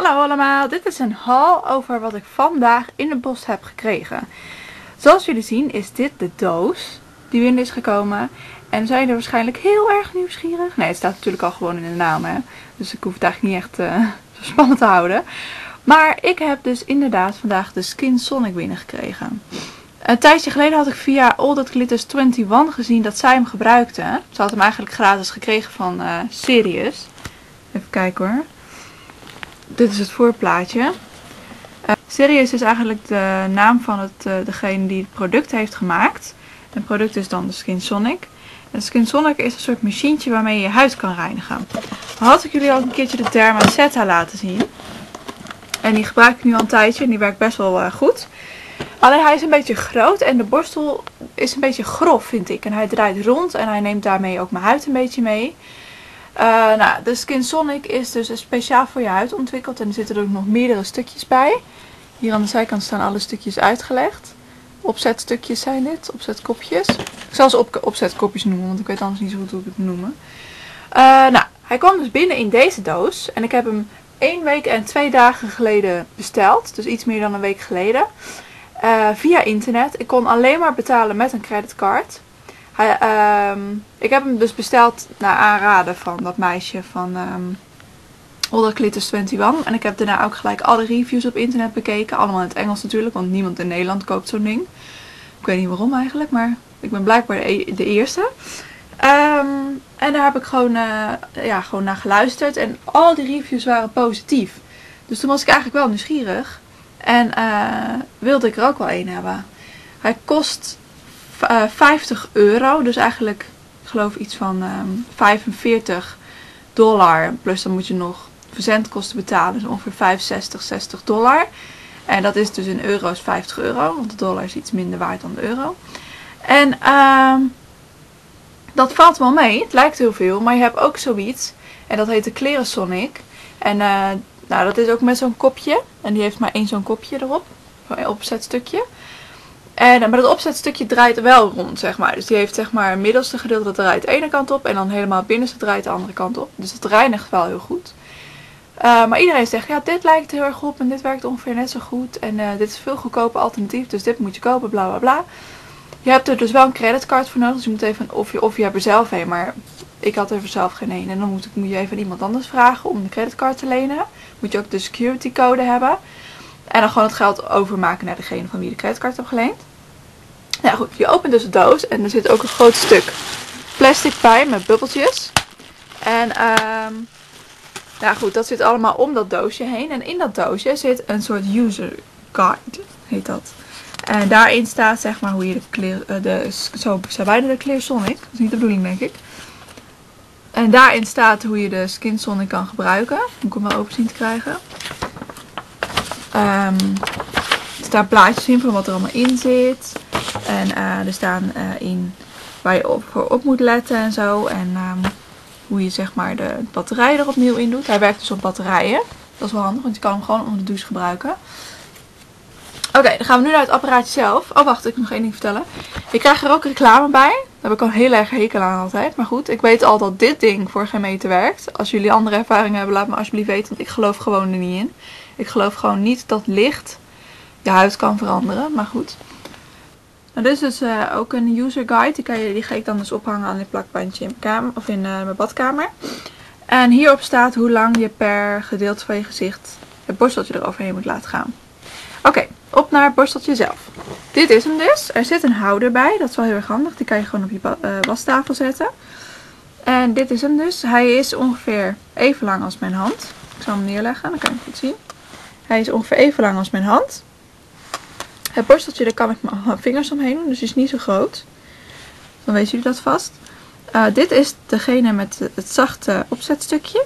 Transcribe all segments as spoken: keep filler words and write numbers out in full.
Hallo allemaal, dit is een haul over wat ik vandaag in de post heb gekregen. Zoals jullie zien is dit de doos die binnen is gekomen. En zijn er waarschijnlijk heel erg nieuwsgierig? Nee, het staat natuurlijk al gewoon in de naam, hè. Dus ik hoef het eigenlijk niet echt uh, zo spannend te houden. Maar ik heb dus inderdaad vandaag de Skin Sonic binnengekregen. Een tijdje geleden had ik via All That Glitters eenentwintig gezien dat zij hem gebruikte. Ze had hem eigenlijk gratis gekregen van uh, Sirius. Even kijken hoor. Dit is het voorplaatje. Uh, Sirius is eigenlijk de naam van het, uh, degene die het product heeft gemaakt. Het product is dan de Skin Sonic. En de Skin Sonic is een soort machientje waarmee je je huid kan reinigen. Had ik jullie al een keertje de Dermaceta laten zien. En die gebruik ik nu al een tijdje en die werkt best wel uh, goed. Alleen hij is een beetje groot en de borstel is een beetje grof, vind ik. En hij draait rond en hij neemt daarmee ook mijn huid een beetje mee. Uh, nou, de Skin Sonic is dus speciaal voor je huid ontwikkeld en er zitten er ook nog meerdere stukjes bij. Hier aan de zijkant staan alle stukjes uitgelegd. Opzetstukjes zijn dit, opzetkopjes. Ik zal ze op, opzetkopjes noemen, want ik weet anders niet zo goed hoe ik het moet noemen. Uh, nou, hij kwam dus binnen in deze doos en ik heb hem één week en twee dagen geleden besteld. Dus iets meer dan een week geleden. Uh, via internet. Ik kon alleen maar betalen met een creditcard. Hij, um, ik heb hem dus besteld naar aanraden van dat meisje van um, All That Glitters eenentwintig. En ik heb daarna ook gelijk alle reviews op internet bekeken. Allemaal in het Engels natuurlijk, want niemand in Nederland koopt zo'n ding. Ik weet niet waarom eigenlijk, maar ik ben blijkbaar de, de eerste. Um, en daar heb ik gewoon, uh, ja, gewoon naar geluisterd. En al die reviews waren positief. Dus toen was ik eigenlijk wel nieuwsgierig. En uh, wilde ik er ook wel één hebben. Hij kost uh, vijftig euro. Dus eigenlijk, ik geloof iets van um, vijfenveertig dollar. Plus dan moet je nog verzendkosten betalen. Dus ongeveer vijfenzestig, zestig dollar. En dat is dus in euro's vijftig euro. Want de dollar is iets minder waard dan de euro. En uh, dat valt wel mee. Het lijkt heel veel. Maar je hebt ook zoiets. En dat heet de Clarisonic. En uh, nou, dat is ook met zo'n kopje. En die heeft maar één zo'n kopje erop. Zo'n opzetstukje. En, maar dat opzetstukje draait wel rond, zeg maar. Dus die heeft zeg maar het middelste gedeelte dat draait de ene kant op. En dan helemaal het binnenste draait de andere kant op. Dus dat reinigt wel heel goed. Uh, maar iedereen zegt, ja, dit lijkt heel erg op. En dit werkt ongeveer net zo goed. En uh, dit is een veel goedkoper alternatief. Dus dit moet je kopen, bla bla bla. Je hebt er dus wel een creditcard voor nodig. Dus je moet even, of je, of je hebt er zelf een. Maar ik had er zelf geen een. En dan moet, ik, moet je even iemand anders vragen om de creditcard te lenen. Moet je ook de security code hebben. En dan gewoon het geld overmaken naar degene van wie je de creditcard hebt geleend. Ja goed, je opent dus de doos. En er zit ook een groot stuk plastic bij met bubbeltjes. En um, nou goed, dat zit allemaal om dat doosje heen. En in dat doosje zit een soort user guide, heet dat. En daarin staat zeg maar hoe je de clear, de, zo zijn beide de Clarisonic. Dat is niet de bedoeling denk ik. En daarin staat hoe je de Skin Sonic kan gebruiken. Moet ik hem wel open zien te krijgen. Um, er staan plaatjes in van wat er allemaal in zit. En uh, er staan uh, in waar je op, voor op moet letten en zo. En um, hoe je zeg maar de batterij er opnieuw in doet. Hij werkt dus op batterijen. Dat is wel handig, want je kan hem gewoon onder de douche gebruiken. Oké, okay, dan gaan we nu naar het apparaatje zelf. Oh wacht, ik moet nog één ding vertellen. Je krijgt er ook reclame bij. Daar heb ik al heel erg hekel aan altijd. Maar goed, ik weet al dat dit ding voor geen meter werkt. Als jullie andere ervaringen hebben, laat me alsjeblieft weten. Want ik geloof gewoon er niet in. Ik geloof gewoon niet dat licht je huid kan veranderen. Maar goed. Nou, dit is dus uh, ook een user guide. Die, kan je, die ga ik dan dus ophangen aan dit plakbandje in mijn, kamer, of in uh, mijn badkamer. En hierop staat hoe lang je per gedeelte van je gezicht het borsteltje eroverheen moet laten gaan. Oké, okay, op naar het borsteltje zelf. Dit is hem dus. Er zit een houder bij. Dat is wel heel erg handig. Die kan je gewoon op je uh, wastafel zetten. En dit is hem dus. Hij is ongeveer even lang als mijn hand. Ik zal hem neerleggen, dan kan je hem goed zien. Hij is ongeveer even lang als mijn hand. Het borsteltje, daar kan ik mijn vingers omheen doen. Dus die is niet zo groot. Dan weten jullie dat vast. Uh, dit is degene met het zachte opzetstukje.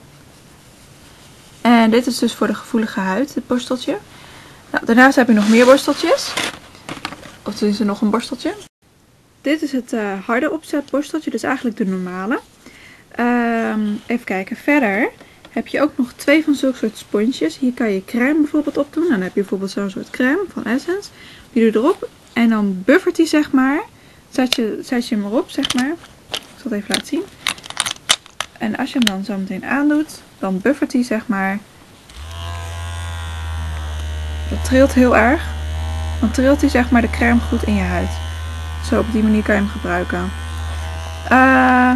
En dit is dus voor de gevoelige huid, het borsteltje. Nou, daarnaast heb ik nog meer borsteltjes. Of er is er nog een borsteltje. Dit is het uh, harde opzetborsteltje, dus eigenlijk de normale. Um, even kijken, verder heb je ook nog twee van zulke soort sponsjes. Hier kan je crème bijvoorbeeld op doen. Dan heb je bijvoorbeeld zo'n soort crème van Essence. Die doe je erop en dan buffert die zeg maar. Zet je, zet je hem erop zeg maar. Ik zal het even laten zien. En als je hem dan zo meteen aandoet, dan buffert hij zeg maar Het trilt heel erg. Dan trilt hij zeg maar de crème goed in je huid. Zo op die manier kan je hem gebruiken. Uh,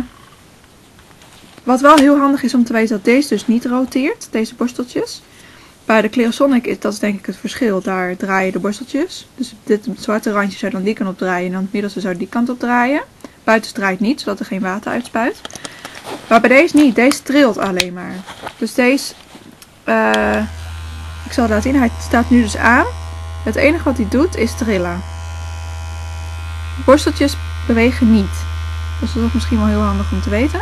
wat wel heel handig is om te weten dat deze dus niet roteert. Deze borsteltjes. Bij de Clarisonic is dat is denk ik het verschil. Daar draai je de borsteltjes. Dus dit zwarte randje zou dan die kant op draaien. En dan het middelste zou die kant op draaien. Buiten draait niet, zodat er geen water uitspuit. Maar bij deze niet. Deze trilt alleen maar. Dus deze... Uh, ik zal het laten zien. Hij staat nu dus aan. Het enige wat hij doet is trillen. De borsteltjes bewegen niet. Dus dat is misschien wel heel handig om te weten.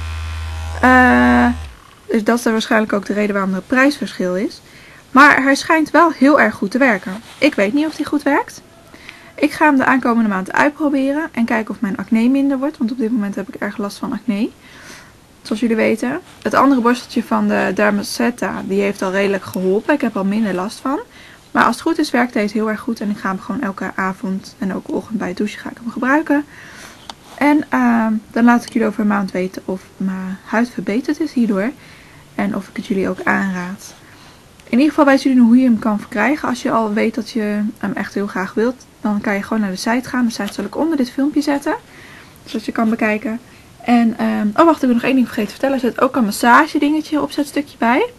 Uh, dus dat is waarschijnlijk ook de reden waarom er een prijsverschil is. Maar hij schijnt wel heel erg goed te werken. Ik weet niet of hij goed werkt. Ik ga hem de aankomende maand uitproberen. En kijken of mijn acne minder wordt. Want op dit moment heb ik erg last van acne. Zoals jullie weten. Het andere borsteltje van de Dermaceta. Die heeft al redelijk geholpen. Ik heb al minder last van. Maar als het goed is werkt deze heel erg goed. En ik ga hem gewoon elke avond en ook ochtend bij het douchen ga ik hem gebruiken. En uh, dan laat ik jullie over een maand weten of mijn huid verbeterd is hierdoor. En of ik het jullie ook aanraad. In ieder geval weten jullie hoe je hem kan verkrijgen. Als je al weet dat je hem echt heel graag wilt. Dan kan je gewoon naar de site gaan. De site zal ik onder dit filmpje zetten. Zodat je kan bekijken. En, uh, oh wacht, ik heb nog één ding vergeten te vertellen. Er zit ook een massage dingetje opzetstukje bij.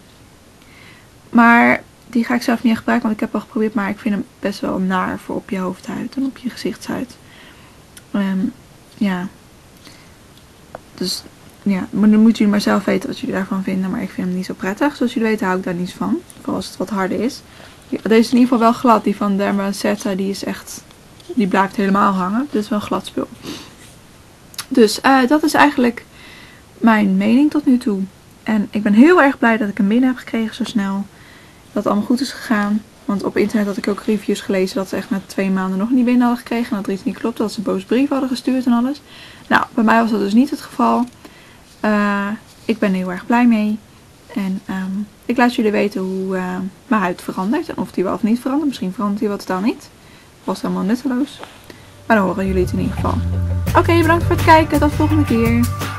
Maar die ga ik zelf niet echt gebruiken. Want ik heb al geprobeerd. Maar ik vind hem best wel naar voor op je hoofdhuid. En op je gezichtshuid. Um, ja. Dus ja, dan moeten jullie maar zelf weten wat jullie daarvan vinden. Maar ik vind hem niet zo prettig. Zoals jullie weten hou ik daar niets van. Vooral als het wat harder is. Deze is in ieder geval wel glad. Die van Dermaceta die is echt... Die blijft helemaal hangen. Dit is wel een glad spul. Dus uh, dat is eigenlijk mijn mening tot nu toe. En ik ben heel erg blij dat ik hem binnen heb gekregen zo snel. Dat het allemaal goed is gegaan. Want op internet had ik ook reviews gelezen dat ze echt na twee maanden nog niet binnen hadden gekregen. En dat er iets niet klopt. Dat ze een boos brief hadden gestuurd en alles. Nou, bij mij was dat dus niet het geval. Uh, ik ben er heel erg blij mee. En um, ik laat jullie weten hoe uh, mijn huid verandert. En of die wel of niet verandert. Misschien verandert die wel totaal niet. Was helemaal nutteloos. Maar dan horen jullie het in ieder geval. Oké, okay, bedankt voor het kijken. Tot de volgende keer.